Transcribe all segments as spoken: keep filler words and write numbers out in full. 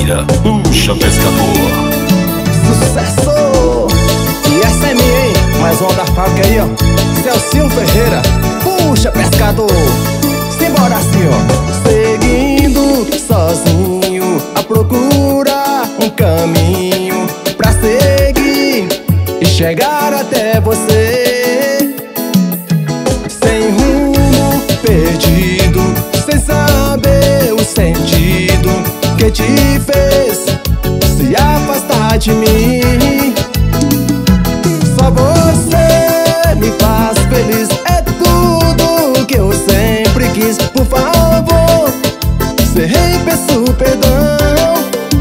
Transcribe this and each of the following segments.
Ferreira, puxa pescador. Sucesso! E essa é minha, hein? Mais uma da fábrica aí, ó. Celcinho Ferreira, puxa pescador. Simbora assim, ó. Seguindo sozinho a procurar um caminho pra seguir e chegar até você. Sem rumo, perdido, sem saber o sentido que te fez se afastar de mim. Só você me faz feliz, é tudo que eu sempre quis. Por favor, cerrei, peço perdão.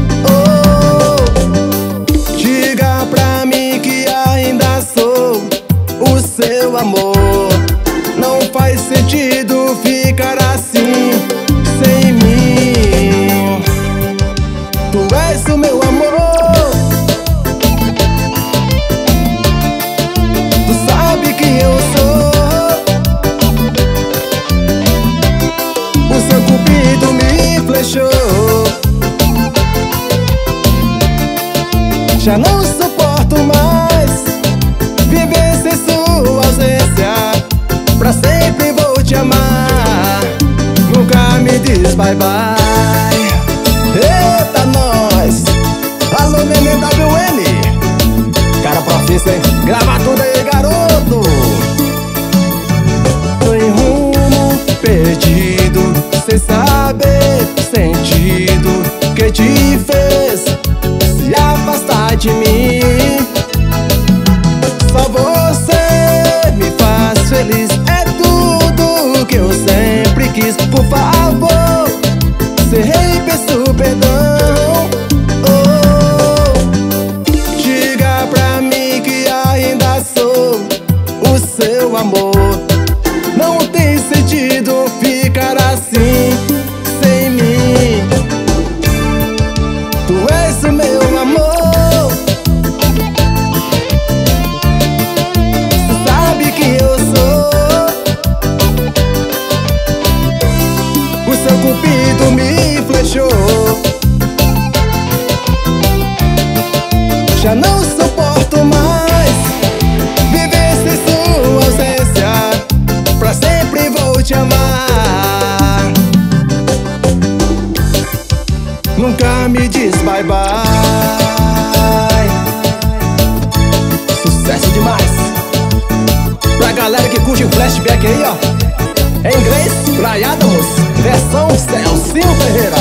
Oh, diga pra mim que ainda sou o seu amor. Não faz sentido ficar assim sem mim. Tu és o meu amor. Tu sabe quem eu sou. O seu cupido me flechou. Já não suporto mais viver sem sua ausência. Pra sempre vou te amar. Nunca me diz bye bye. Eita nós. Alô neném W N, cara profissa, hein? Grava tudo aí, garoto. Tô em rumo, perdido, sem saber o sentido que te fez se afastar de mim. Só você me faz feliz, é tudo que eu sempre quis. Por favor, cerrei, peço perdão. Oh, diga pra mim que ainda sou o seu amor. Não tem sentido ficar assim sem mim. Tu és o meu amor. Sabe que eu sou. O seu cupido me flechou. Já não suporto mais viver sem sua ausência. Pra sempre vou te amar. Nunca me diz bye bye. Sucesso demais. Pra galera que curte o flashback aí, ó. Em inglês, Bryan Adams, versão Celcinho Ferreira.